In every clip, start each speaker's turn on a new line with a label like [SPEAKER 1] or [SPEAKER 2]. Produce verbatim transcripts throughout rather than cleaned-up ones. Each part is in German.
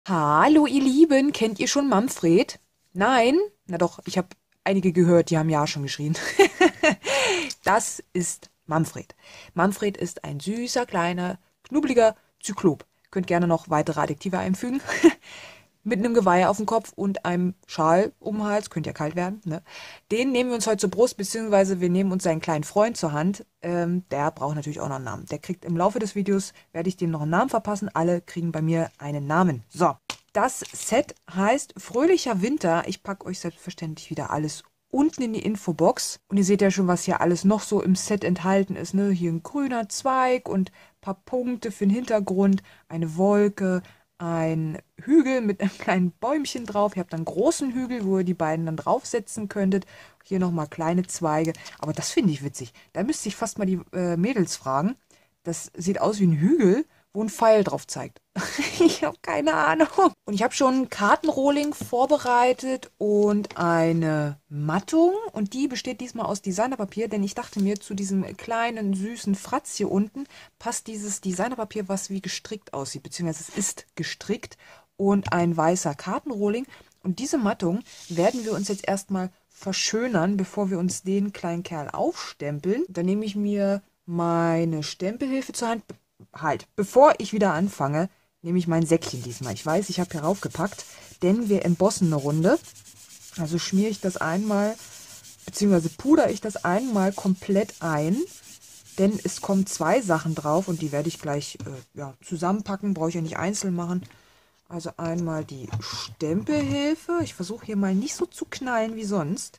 [SPEAKER 1] Hallo ihr Lieben, kennt ihr schon Manfred? Nein? Na doch, ich habe einige gehört, die haben ja schon geschrien. Das ist Manfred. Manfred ist ein süßer, kleiner, knubbeliger Zyklop. Könnt gerne noch weitere Adjektive einfügen. Mit einem Geweih auf dem Kopf und einem Schal um den Hals. Könnte ja kalt werden, ne? Den nehmen wir uns heute zur Brust, beziehungsweise wir nehmen uns seinen kleinen Freund zur Hand. Ähm, der braucht natürlich auch noch einen Namen. Der kriegt im Laufe des Videos, werde ich dem noch einen Namen verpassen. Alle kriegen bei mir einen Namen. So, das Set heißt Fröhlicher Winter. Ich packe euch selbstverständlich wieder alles unten in die Infobox. Und ihr seht ja schon, was hier alles noch so im Set enthalten ist, ne? Hier ein grüner Zweig und ein paar Punkte für den Hintergrund, eine Wolke, ein Hügel mit einem kleinen Bäumchen drauf. Ihr habt dann einen großen Hügel, wo ihr die beiden dann draufsetzen könntet. Hier nochmal kleine Zweige. Aber das finde ich witzig. Da müsste ich fast mal die äh, Mädels fragen. Das sieht aus wie ein Hügel, wo ein Pfeil drauf zeigt. Ich habe keine Ahnung. Und ich habe schon Kartenrohling vorbereitet und eine Mattung. Und die besteht diesmal aus Designerpapier, denn ich dachte mir, zu diesem kleinen, süßen Fratz hier unten passt dieses Designerpapier, was wie gestrickt aussieht, beziehungsweise es ist gestrickt und ein weißer Kartenrohling. Und diese Mattung werden wir uns jetzt erstmal verschönern, bevor wir uns den kleinen Kerl aufstempeln. Dann nehme ich mir meine Stempelhilfe zur Hand. Halt, bevor ich wieder anfange, nehme ich mein Säckchen diesmal. Ich weiß, ich habe hier raufgepackt, denn wir embossen eine Runde. Also schmiere ich das einmal, beziehungsweise pudere ich das einmal komplett ein, denn es kommen zwei Sachen drauf und die werde ich gleich äh, ja, zusammenpacken, brauche ich ja nicht einzeln machen. Also einmal die Stempelhilfe. Ich versuche hier mal nicht so zu knallen wie sonst.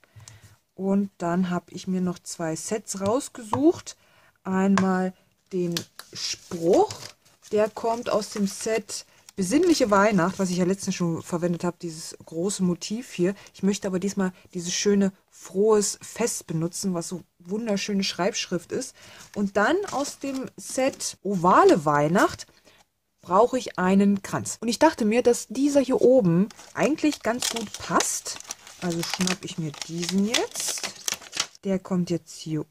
[SPEAKER 1] Und dann habe ich mir noch zwei Sets rausgesucht. Einmal den Spruch, der kommt aus dem Set Besinnliche Weihnacht, was ich ja letztens schon verwendet habe, dieses große Motiv hier. Ich möchte aber diesmal dieses schöne frohes Fest benutzen, was so wunderschöne Schreibschrift ist. Und dann aus dem Set Ovale Weihnacht brauche ich einen Kranz. Und ich dachte mir, dass dieser hier oben eigentlich ganz gut passt. Also schnappe ich mir diesen jetzt. Der kommt jetzt hier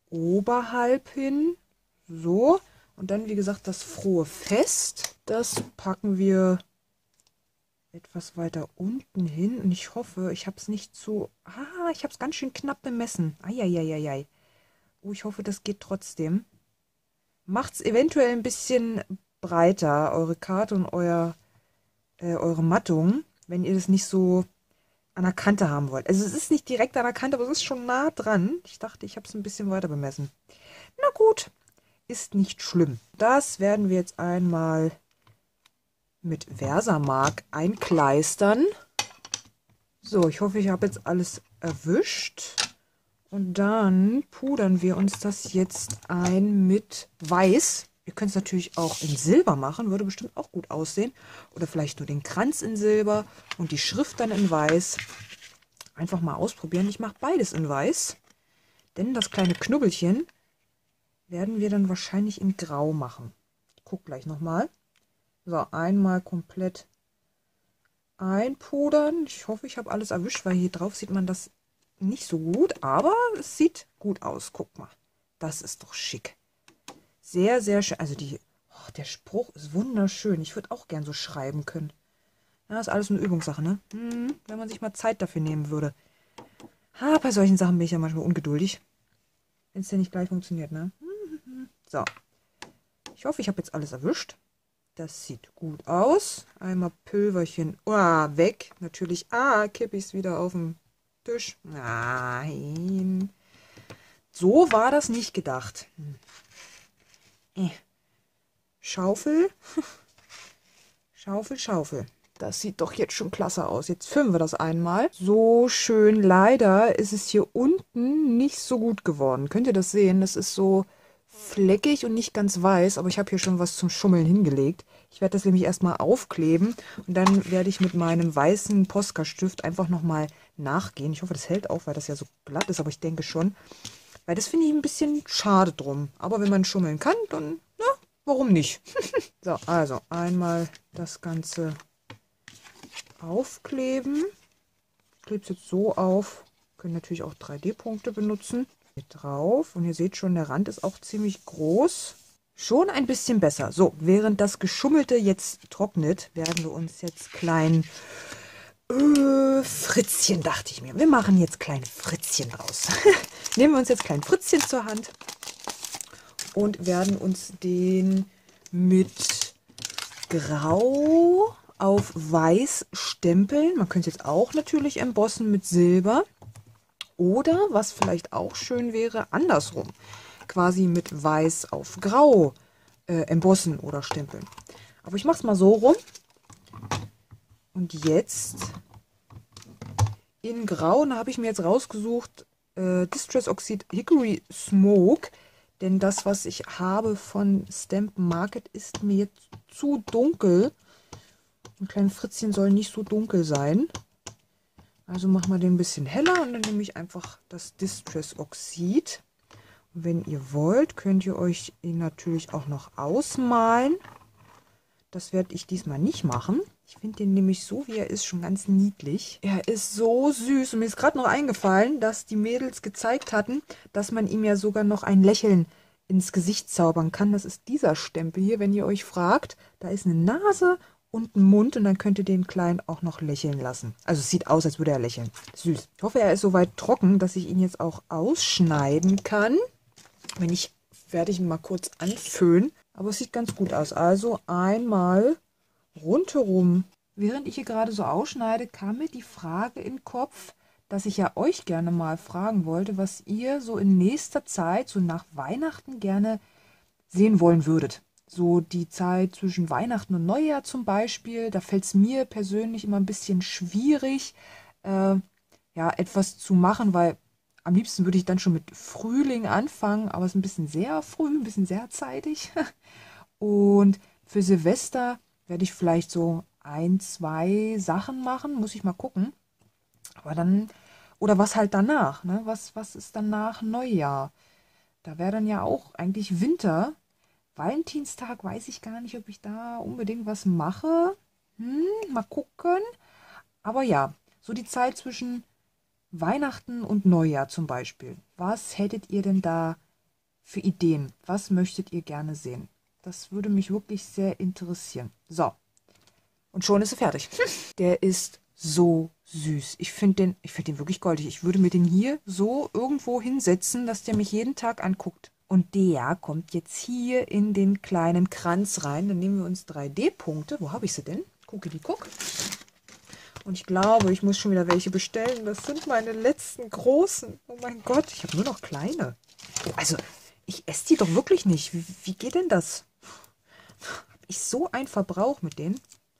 [SPEAKER 1] oberhalb hin. So. Und dann, wie gesagt, das frohe Fest. Das packen wir etwas weiter unten hin. Und ich hoffe, ich habe es nicht zu... Ah, ich habe es ganz schön knapp bemessen. Eieieiei. Oh, ich hoffe, das geht trotzdem. Macht es eventuell ein bisschen breiter, eure Karte und euer, äh, eure Mattung, wenn ihr das nicht so an der Kante haben wollt. Also es ist nicht direkt an der Kante, aber es ist schon nah dran. Ich dachte, ich habe es ein bisschen weiter bemessen. Na gut, ist nicht schlimm. Das werden wir jetzt einmal mit Versamark einkleistern. So, ich hoffe, ich habe jetzt alles erwischt. Und dann pudern wir uns das jetzt ein mit Weiß. Ihr könnt es natürlich auch in Silber machen, würde bestimmt auch gut aussehen. Oder vielleicht nur den Kranz in Silber und die Schrift dann in Weiß. Einfach mal ausprobieren. Ich mache beides in Weiß. Denn das kleine Knubbelchen werden wir dann wahrscheinlich in Grau machen. Ich gucke gleich nochmal. So, einmal komplett einpudern. Ich hoffe, ich habe alles erwischt, weil hier drauf sieht man das nicht so gut. Aber es sieht gut aus. Guck mal. Das ist doch schick. Sehr, sehr schön. Also die, oh, der Spruch ist wunderschön. Ich würde auch gern so schreiben können. Ja, ist alles eine Übungssache, ne? Hm, wenn man sich mal Zeit dafür nehmen würde. Ha, bei solchen Sachen bin ich ja manchmal ungeduldig. Wenn es ja nicht gleich funktioniert, ne? So. Ich hoffe, ich habe jetzt alles erwischt. Das sieht gut aus. Einmal Pülverchen. Ah, weg. Natürlich. Ah, kippe ich es wieder auf den Tisch. Nein. So war das nicht gedacht. Hm. Äh. Schaufel. Schaufel, Schaufel. Das sieht doch jetzt schon klasse aus. Jetzt filmen wir das einmal. So schön. Leider ist es hier unten nicht so gut geworden. Könnt ihr das sehen? Das ist so fleckig und nicht ganz weiß. Aber ich habe hier schon was zum Schummeln hingelegt. Ich werde das nämlich erstmal aufkleben. Und dann werde ich mit meinem weißen Posca-Stift einfach nochmal nachgehen. Ich hoffe, das hält auch, weil das ja so glatt ist. Aber ich denke schon. Weil das finde ich ein bisschen schade drum. Aber wenn man schummeln kann, dann, na, warum nicht? So, also einmal das Ganze aufkleben. Ich klebe es jetzt so auf. Können natürlich auch drei D-Punkte benutzen. Mit drauf. Und ihr seht schon, der Rand ist auch ziemlich groß. Schon ein bisschen besser. So, während das Geschummelte jetzt trocknet, werden wir uns jetzt klein äh, Fritzchen, dachte ich mir. Wir machen jetzt kleine Fritzchen draus. Nehmen wir uns jetzt klein Fritzchen zur Hand und werden uns den mit Grau auf Weiß stempeln. Man könnte jetzt auch natürlich embossen mit Silber. Oder, was vielleicht auch schön wäre, andersrum. Quasi mit Weiß auf Grau äh, embossen oder stempeln. Aber ich mache es mal so rum. Und jetzt in Grau, da habe ich mir jetzt rausgesucht, äh, Distress Oxide Hickory Smoke. Denn das, was ich habe von Stamp Market, ist mir jetzt zu dunkel. Ein kleines Fritzchen soll nicht so dunkel sein. Also machen wir den ein bisschen heller und dann nehme ich einfach das Distress Oxide. Und wenn ihr wollt, könnt ihr euch ihn natürlich auch noch ausmalen. Das werde ich diesmal nicht machen. Ich finde den nämlich so, wie er ist, schon ganz niedlich. Er ist so süß und mir ist gerade noch eingefallen, dass die Mädels gezeigt hatten, dass man ihm ja sogar noch ein Lächeln ins Gesicht zaubern kann. Das ist dieser Stempel hier, wenn ihr euch fragt. Da ist eine Nase und ein Mund und dann könnt ihr den Kleinen auch noch lächeln lassen. Also es sieht aus, als würde er lächeln. Süß. Ich hoffe, er ist soweit trocken, dass ich ihn jetzt auch ausschneiden kann. Wenn nicht, werde ich ihn mal kurz anföhnen. Aber es sieht ganz gut aus. Also einmal rundherum. Während ich hier gerade so ausschneide, kam mir die Frage in den Kopf, dass ich ja euch gerne mal fragen wollte, was ihr so in nächster Zeit, so nach Weihnachten, gerne sehen wollen würdet. So die Zeit zwischen Weihnachten und Neujahr zum Beispiel, da fällt es mir persönlich immer ein bisschen schwierig, äh, ja, etwas zu machen, weil am liebsten würde ich dann schon mit Frühling anfangen, aber es ist ein bisschen sehr früh, ein bisschen sehr zeitig. Und für Silvester werde ich vielleicht so ein, zwei Sachen machen, muss ich mal gucken. Aber dann, oder was halt danach, ne? Was, was ist danach Neujahr? Da wäre dann ja auch eigentlich Winter. Valentinstag weiß ich gar nicht, ob ich da unbedingt was mache. Hm, mal gucken. Aber ja, so die Zeit zwischen Weihnachten und Neujahr zum Beispiel. Was hättet ihr denn da für Ideen? Was möchtet ihr gerne sehen? Das würde mich wirklich sehr interessieren. So. Und schon ist er fertig. Der ist so süß. Ich finde den, ich finde den wirklich goldig. Ich würde mir den hier so irgendwo hinsetzen, dass der mich jeden Tag anguckt. Und der kommt jetzt hier in den kleinen Kranz rein. Dann nehmen wir uns drei D-Punkte. Wo habe ich sie denn? Gucke die, guck. Und ich glaube, ich muss schon wieder welche bestellen. Das sind meine letzten großen. Oh mein Gott, ich habe nur noch kleine. Oh, also, ich esse die doch wirklich nicht. Wie, wie geht denn das? Habe ich so einen Verbrauch mit denen?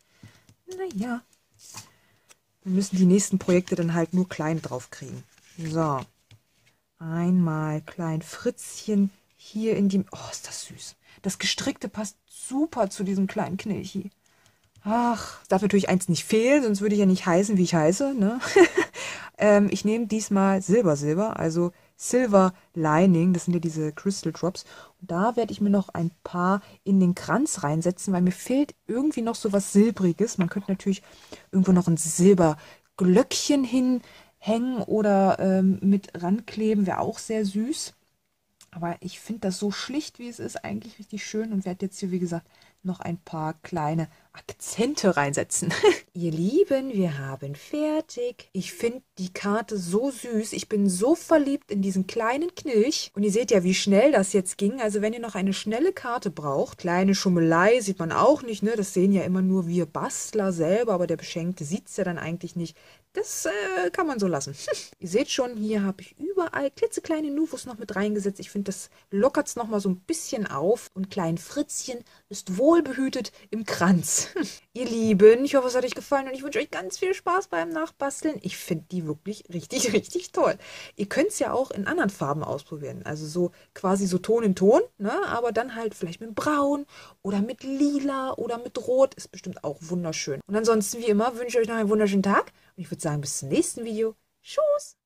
[SPEAKER 1] Naja. Wir müssen die nächsten Projekte dann halt nur klein drauf kriegen. So. Einmal klein Fritzchen hier in die... Oh, ist das süß. Das Gestrickte passt super zu diesem kleinen Knilchi. Ach, darf natürlich eins nicht fehlen, sonst würde ich ja nicht heißen, wie ich heiße. Ne? ähm, ich nehme diesmal Silber Silber, also Silver Lining. Das sind ja diese Crystal Drops. Und da werde ich mir noch ein paar in den Kranz reinsetzen, weil mir fehlt irgendwie noch so was Silbriges. Man könnte natürlich irgendwo noch ein Silberglöckchen hinhängen oder ähm, mit rankleben, wäre auch sehr süß. Aber ich finde das so schlicht, wie es ist, eigentlich richtig schön und werde jetzt hier, wie gesagt, noch ein paar kleine Akzente reinsetzen. Ihr Lieben, wir haben fertig. Ich finde die Karte so süß. Ich bin so verliebt in diesen kleinen Knilch. Und ihr seht ja, wie schnell das jetzt ging. Also wenn ihr noch eine schnelle Karte braucht, kleine Schummelei sieht man auch nicht, ne? Das sehen ja immer nur wir Bastler selber, aber der Beschenkte sieht es ja dann eigentlich nicht. Das äh, kann man so lassen. Ihr seht schon, hier habe ich überall klitzekleine Nuvos noch mit reingesetzt. Ich finde, das lockert es nochmal so ein bisschen auf. Und Klein Fritzchen ist wohlbehütet im Kranz. Ihr Lieben, ich hoffe, es hat euch gefallen und ich wünsche euch ganz viel Spaß beim Nachbasteln. Ich finde die wirklich richtig, richtig toll. Ihr könnt es ja auch in anderen Farben ausprobieren. Also so quasi so Ton in Ton, ne? Aber dann halt vielleicht mit Braun oder mit Lila oder mit Rot. Ist bestimmt auch wunderschön. Und ansonsten, wie immer, wünsche ich euch noch einen wunderschönen Tag. Und ich würde sagen, bis zum nächsten Video. Tschüss!